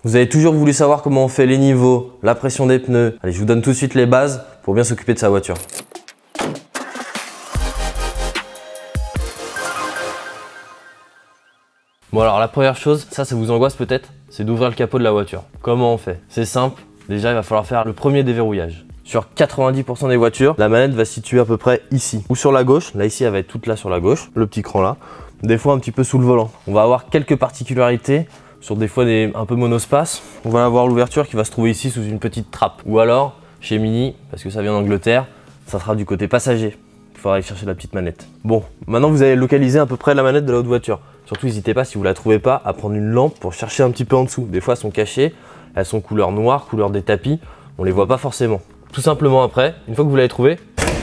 Vous avez toujours voulu savoir comment on fait les niveaux, la pression des pneus. Allez, je vous donne tout de suite les bases pour bien s'occuper de sa voiture. Bon alors la première chose, ça vous angoisse peut-être, c'est d'ouvrir le capot de la voiture. Comment on fait? C'est simple, déjà il va falloir faire le premier déverrouillage. Sur 90% des voitures, la manette va se situer à peu près ici. Ou sur la gauche, là ici elle va être toute là sur la gauche, le petit cran là. Des fois un petit peu sous le volant. On va avoir quelques particularités, sur des fois un peu monospace. On va avoir l'ouverture qui va se trouver ici sous une petite trappe. Ou alors, chez Mini, parce que ça vient d'Angleterre, ça sera du côté passager. Il faudra aller chercher la petite manette. Bon, maintenant vous allez localiser à peu près la manette de la haute voiture. Surtout n'hésitez pas, si vous ne la trouvez pas, à prendre une lampe pour chercher un petit peu en dessous. Des fois elles sont cachées, elles sont couleur noire, couleur des tapis, on les voit pas forcément. Tout simplement après, une fois que vous l'avez trouvée,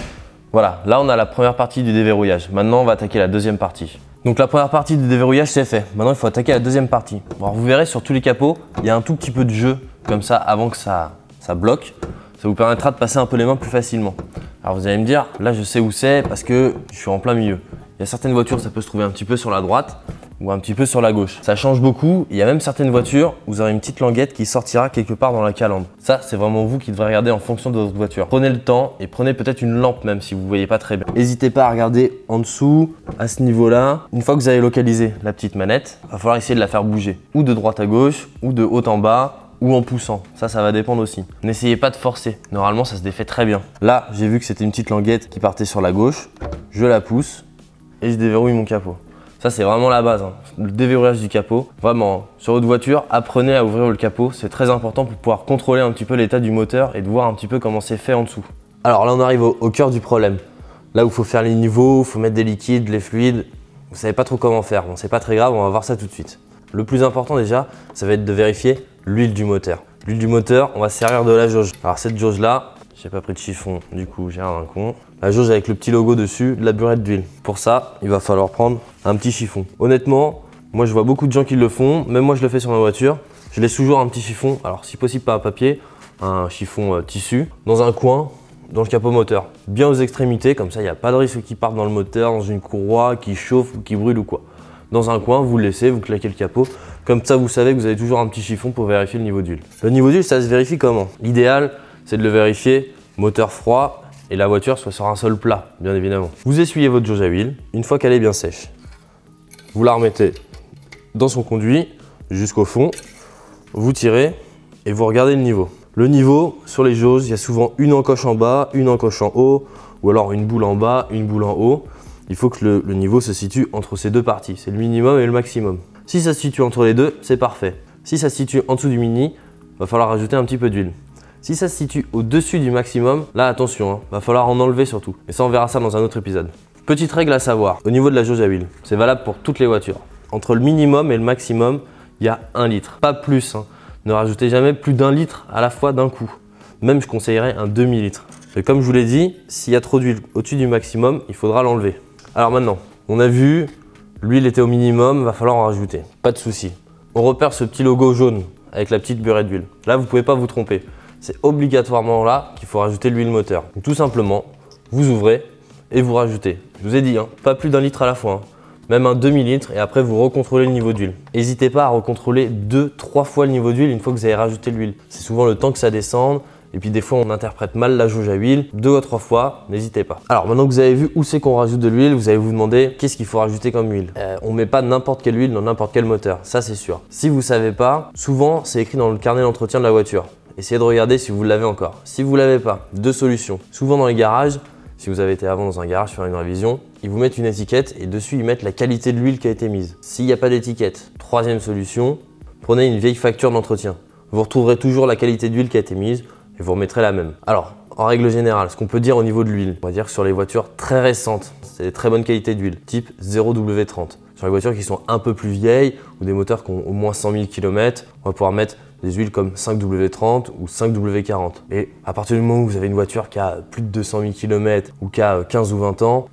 voilà, là on a la première partie du déverrouillage. Maintenant on va attaquer la deuxième partie. Donc la première partie du déverrouillage c'est fait. Maintenant il faut attaquer la deuxième partie. Bon, alors, vous verrez sur tous les capots, il y a un tout petit peu de jeu comme ça avant que ça bloque. Ça vous permettra de passer un peu les mains plus facilement. Alors vous allez me dire, là je sais où c'est parce que je suis en plein milieu. Il y a certaines voitures, ça peut se trouver un petit peu sur la droite ou un petit peu sur la gauche. Ça change beaucoup. Il y a même certaines voitures où vous aurez une petite languette qui sortira quelque part dans la calandre. Ça, c'est vraiment vous qui devrez regarder en fonction de votre voiture. Prenez le temps et prenez peut-être une lampe même si vous ne voyez pas très bien. N'hésitez pas à regarder en dessous, à ce niveau-là. Une fois que vous avez localisé la petite manette, il va falloir essayer de la faire bouger. Ou de droite à gauche, ou de haut en bas, ou en poussant. Ça va dépendre aussi. N'essayez pas de forcer. Normalement, ça se défait très bien. Là, j'ai vu que c'était une petite languette qui partait sur la gauche. Je la pousse et je déverrouille mon capot. Ça, c'est vraiment la base, hein. Le déverrouillage du capot. Vraiment, sur votre voiture, apprenez à ouvrir le capot. C'est très important pour pouvoir contrôler un petit peu l'état du moteur et de voir un petit peu comment c'est fait en dessous. Alors là, on arrive au cœur du problème. Là où il faut faire les niveaux, il faut mettre des liquides, les fluides. Vous savez pas trop comment faire. Bon, c'est pas très grave, on va voir ça tout de suite. Le plus important déjà, ça va être de vérifier l'huile du moteur. L'huile du moteur, on va se servir de la jauge. Alors cette jauge-là, j'ai pas pris de chiffon, du coup j'ai un con. La jauge avec le petit logo dessus, de la burette d'huile. Pour ça, il va falloir prendre un petit chiffon. Honnêtement, moi je vois beaucoup de gens qui le font, même moi je le fais sur ma voiture. Je laisse toujours un petit chiffon, alors si possible pas un papier, un chiffon tissu, dans un coin, dans le capot moteur. Bien aux extrémités, comme ça il n'y a pas de risque qu'il parte dans le moteur, dans une courroie, qui chauffe ou qui brûle ou quoi. Dans un coin, vous le laissez, vous claquez le capot. Comme ça, vous savez que vous avez toujours un petit chiffon pour vérifier le niveau d'huile. Le niveau d'huile, ça se vérifie comment? L'idéal, c'est de le vérifier moteur froid et la voiture soit sur un sol plat, bien évidemment. Vous essuyez votre jauge à huile. Une fois qu'elle est bien sèche, vous la remettez dans son conduit jusqu'au fond. Vous tirez et vous regardez le niveau. Le niveau, sur les jauges, il y a souvent une encoche en bas, une encoche en haut, ou alors une boule en bas, une boule en haut. Il faut que le niveau se situe entre ces deux parties. C'est le minimum et le maximum. Si ça se situe entre les deux, c'est parfait. Si ça se situe en dessous du mini, il va falloir rajouter un petit peu d'huile. Si ça se situe au-dessus du maximum, là attention, va falloir en enlever surtout. Et ça, on verra ça dans un autre épisode. Petite règle à savoir, au niveau de la jauge à huile, c'est valable pour toutes les voitures. Entre le minimum et le maximum, il y a 1 litre, pas plus. Ne rajoutez jamais plus d'1 litre à la fois d'un coup. Même je conseillerais un demi-litre. Et comme je vous l'ai dit, s'il y a trop d'huile au-dessus du maximum, il faudra l'enlever. Alors maintenant, on a vu, l'huile était au minimum, va falloir en rajouter. Pas de souci. On repère ce petit logo jaune avec la petite burette d'huile. Là, vous ne pouvez pas vous tromper. C'est obligatoirement là qu'il faut rajouter l'huile moteur. Donc, tout simplement, vous ouvrez et vous rajoutez. Je vous ai dit, pas plus d'1 litre à la fois. Même un demi-litre et après vous recontrôlez le niveau d'huile. N'hésitez pas à recontrôler 2-3 fois le niveau d'huile une fois que vous avez rajouté l'huile. C'est souvent le temps que ça descende. Et puis des fois on interprète mal la jauge à huile, 2 à 3 fois, n'hésitez pas. Alors maintenant que vous avez vu où c'est qu'on rajoute de l'huile, vous allez vous demander qu'est-ce qu'il faut rajouter comme huile. On met pas n'importe quelle huile dans n'importe quel moteur, ça c'est sûr. Si vous savez pas, souvent c'est écrit dans le carnet d'entretien de la voiture. Essayez de regarder si vous l'avez encore. Si vous l'avez pas, 2 solutions. Souvent dans les garages, si vous avez été avant dans un garage faire une révision, ils vous mettent une étiquette et dessus ils mettent la qualité de l'huile qui a été mise. S'il n'y a pas d'étiquette, 3e solution, prenez une vieille facture d'entretien. Vous retrouverez toujours la qualité d'huile qui a été mise. Et vous remettrez la même. Alors, en règle générale, ce qu'on peut dire au niveau de l'huile, on va dire que sur les voitures très récentes, c'est des très bonnes qualités d'huile, type 0W30. Sur les voitures qui sont un peu plus vieilles ou des moteurs qui ont au moins 100 000 km, on va pouvoir mettre des huiles comme 5W30 ou 5W40. Et à partir du moment où vous avez une voiture qui a plus de 200 000 km ou qui a 15 ou 20 ans,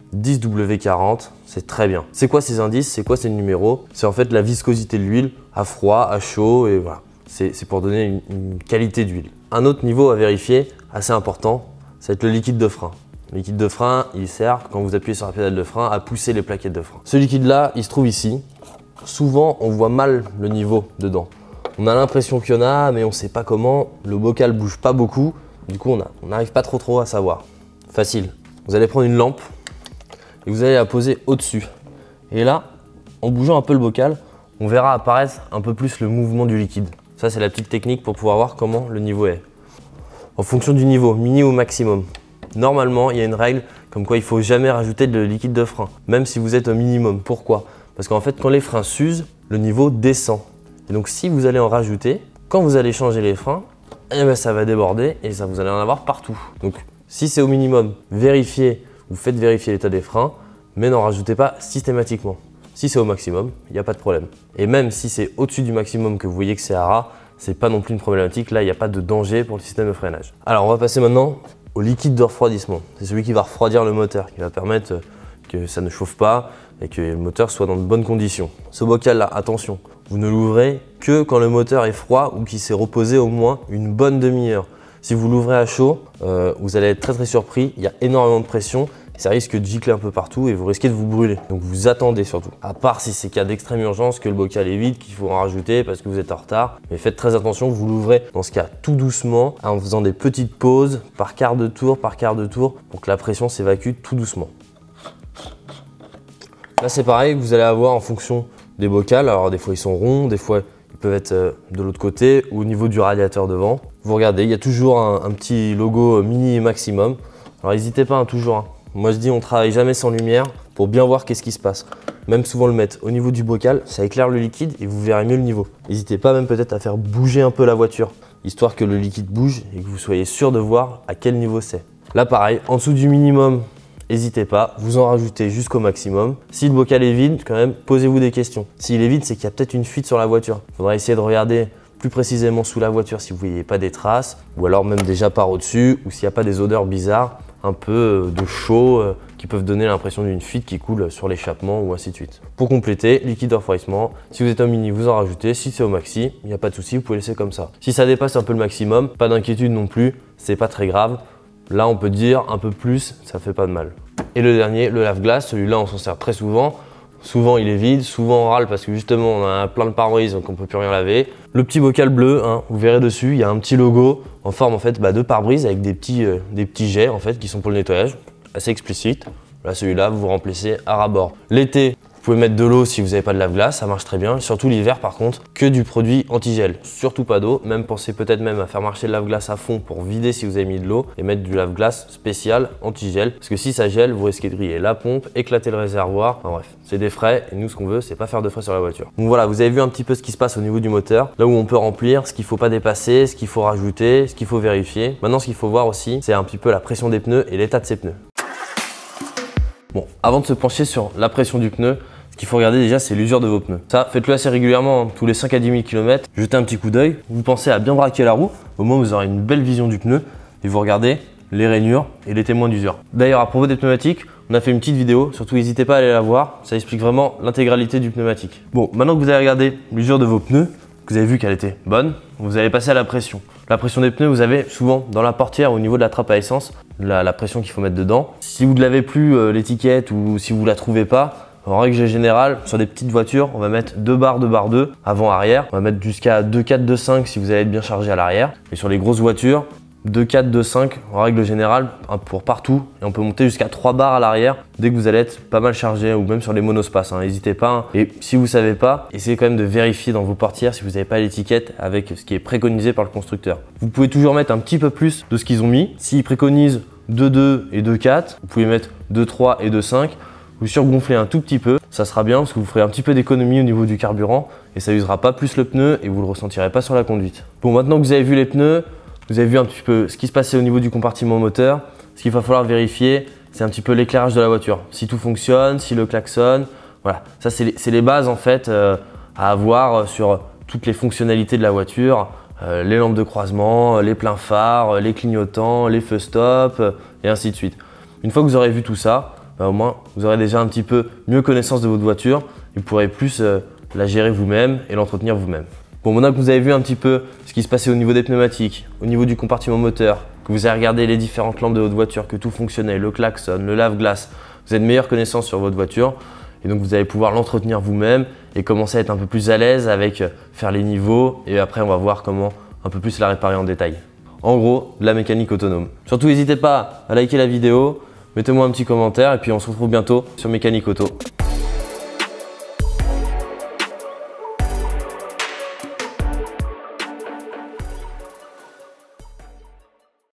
10W40, c'est très bien. C'est quoi ces indices? C'est quoi ces numéros? C'est en fait la viscosité de l'huile à froid, à chaud et voilà. C'est pour donner une qualité d'huile. Un autre niveau à vérifier, assez important, ça va être le liquide de frein. Le liquide de frein, il sert, quand vous appuyez sur la pédale de frein, à pousser les plaquettes de frein. Ce liquide-là, il se trouve ici. Souvent, on voit mal le niveau dedans. On a l'impression qu'il y en a, mais on sait pas comment. Le bocal bouge pas beaucoup. Du coup, on n'arrive pas trop à savoir. Facile. Vous allez prendre une lampe et vous allez la poser au-dessus. Et là, en bougeant un peu le bocal, on verra apparaître un peu plus le mouvement du liquide. Ça, c'est la petite technique pour pouvoir voir comment le niveau est. En fonction du niveau, mini ou maximum. Normalement, il y a une règle comme quoi il ne faut jamais rajouter de liquide de frein, même si vous êtes au minimum. Pourquoi? Parce qu'en fait, quand les freins s'usent, le niveau descend. Et donc, si vous allez en rajouter, quand vous allez changer les freins, eh ben, ça va déborder et ça vous allez en avoir partout. Donc, si c'est au minimum, vérifiez ou faites vérifier l'état des freins, mais n'en rajoutez pas systématiquement. Si c'est au maximum, il n'y a pas de problème. Et même si c'est au-dessus du maximum que vous voyez que c'est à ras, c'est pas non plus une problématique. Là, il n'y a pas de danger pour le système de freinage. Alors, on va passer maintenant au liquide de refroidissement. C'est celui qui va refroidir le moteur, qui va permettre que ça ne chauffe pas et que le moteur soit dans de bonnes conditions. Ce bocal-là, attention, vous ne l'ouvrez que quand le moteur est froid ou qu'il s'est reposé au moins une bonne demi-heure. Si vous l'ouvrez à chaud, vous allez être très surpris. Il y a énormément de pression. Ça risque de gicler un peu partout et vous risquez de vous brûler. Donc vous attendez surtout. À part si c'est cas d'extrême urgence, que le bocal est vide, qu'il faut en rajouter parce que vous êtes en retard. Mais faites très attention, vous l'ouvrez dans ce cas tout doucement en faisant des petites pauses par quart de tour pour que la pression s'évacue tout doucement. Là c'est pareil, vous allez avoir en fonction des bocals. Alors des fois ils sont ronds, des fois ils peuvent être de l'autre côté ou au niveau du radiateur devant. Vous regardez, il y a toujours un petit logo mini et maximum. Alors n'hésitez pas toujours. Moi je dis on travaille jamais sans lumière pour bien voir qu'est-ce qui se passe. Même souvent le mettre au niveau du bocal, ça éclaire le liquide et vous verrez mieux le niveau. N'hésitez pas même peut-être à faire bouger un peu la voiture, histoire que le liquide bouge et que vous soyez sûr de voir à quel niveau c'est. Là pareil, en dessous du minimum, n'hésitez pas, vous en rajoutez jusqu'au maximum. Si le bocal est vide, quand même, posez-vous des questions. S'il est vide, c'est qu'il y a peut-être une fuite sur la voiture. Il faudra essayer de regarder plus précisément sous la voiture si vous ne voyez pas des traces, ou alors même des japards au-dessus, ou s'il n'y a pas des odeurs bizarres, un peu de chaud, qui peuvent donner l'impression d'une fuite qui coule sur l'échappement ou ainsi de suite. Pour compléter, liquide de refroidissement, si vous êtes au mini, vous en rajoutez. Si c'est au maxi, il n'y a pas de souci, vous pouvez laisser comme ça. Si ça dépasse un peu le maximum, pas d'inquiétude non plus, c'est pas très grave. Là, on peut dire un peu plus, ça fait pas de mal. Et le dernier, le lave-glace, celui-là, on s'en sert très souvent. Souvent, il est vide, souvent on râle parce que justement, on a plein de pare-brise, donc on peut plus rien laver. Le petit bocal bleu, vous verrez dessus, il y a un petit logo en forme en fait de pare-brise avec des petits jets en fait qui sont pour le nettoyage, assez explicite. Là, celui-là, vous remplissez à ras-bord. L'été, vous pouvez mettre de l'eau si vous n'avez pas de lave-glace, ça marche très bien. Surtout l'hiver par contre, que du produit anti-gel. Surtout pas d'eau, même pensez peut-être même à faire marcher le lave-glace à fond pour vider si vous avez mis de l'eau et mettre du lave-glace spécial anti-gel. Parce que si ça gèle, vous risquez de griller la pompe, éclater le réservoir. Enfin bref, c'est des frais et nous ce qu'on veut, c'est pas faire de frais sur la voiture. Donc voilà, vous avez vu un petit peu ce qui se passe au niveau du moteur, là où on peut remplir, ce qu'il faut pas dépasser, ce qu'il faut rajouter, ce qu'il faut vérifier. Maintenant, ce qu'il faut voir aussi, c'est un petit peu la pression des pneus et l'état de ces pneus. Bon, avant de se pencher sur la pression du pneu, ce qu'il faut regarder déjà, c'est l'usure de vos pneus. Ça, faites-le assez régulièrement, tous les 5 à 10 000 km. Jetez un petit coup d'œil. Vous pensez à bien braquer la roue. Au moins, vous aurez une belle vision du pneu. Et vous regardez les rainures et les témoins d'usure. D'ailleurs, à propos des pneumatiques, on a fait une petite vidéo. Surtout, n'hésitez pas à aller la voir. Ça explique vraiment l'intégralité du pneumatique. Bon, maintenant que vous avez regardé l'usure de vos pneus, que vous avez vu qu'elle était bonne, vous allez passer à la pression. La pression des pneus, vous avez souvent dans la portière au niveau de la trappe à essence, la pression qu'il faut mettre dedans. Si vous ne l'avez plus l'étiquette ou si vous ne la trouvez pas, en règle générale, sur des petites voitures, on va mettre 2 barres, 2 barres 2, avant-arrière. On va mettre jusqu'à 2,4, 2,5 si vous allez être bien chargé à l'arrière. Et sur les grosses voitures, 2,4, 2,5 en règle générale pour partout. Et on peut monter jusqu'à 3 barres à l'arrière dès que vous allez être pas mal chargé ou même sur les monospaces. N'hésitez pas. Et si vous ne savez pas, essayez quand même de vérifier dans vos portières si vous n'avez pas l'étiquette avec ce qui est préconisé par le constructeur. Vous pouvez toujours mettre un petit peu plus de ce qu'ils ont mis. S'ils préconisent 2,2 et 2,4, vous pouvez mettre 2,3 et 2,5. Vous surgonflez un tout petit peu, ça sera bien parce que vous ferez un petit peu d'économie au niveau du carburant et ça usera pas plus le pneu et vous le ressentirez pas sur la conduite. Bon, maintenant que vous avez vu les pneus, vous avez vu un petit peu ce qui se passait au niveau du compartiment moteur. Ce qu'il va falloir vérifier, c'est un petit peu l'éclairage de la voiture. Si tout fonctionne, si le klaxon, voilà. Ça, c'est les bases en fait à avoir sur toutes les fonctionnalités de la voiture. Les lampes de croisement, les pleins phares, les clignotants, les feux stop et ainsi de suite. Une fois que vous aurez vu tout ça, au moins vous aurez déjà un petit peu mieux connaissance de votre voiture et vous pourrez plus la gérer vous-même et l'entretenir vous-même. Bon, maintenant que vous avez vu un petit peu ce qui se passait au niveau des pneumatiques, au niveau du compartiment moteur, que vous avez regardé les différentes lampes de votre voiture, que tout fonctionnait, le klaxon, le lave-glace, vous avez de meilleures connaissances sur votre voiture, Et donc vous allez pouvoir l'entretenir vous-même et commencer à être un peu plus à l'aise avec faire les niveaux. Et après, on va voir comment un peu plus la réparer en détail. En gros, de la mécanique autonome. Surtout, n'hésitez pas à liker la vidéo, mettez-moi un petit commentaire et puis on se retrouve bientôt sur Mécanique Auto.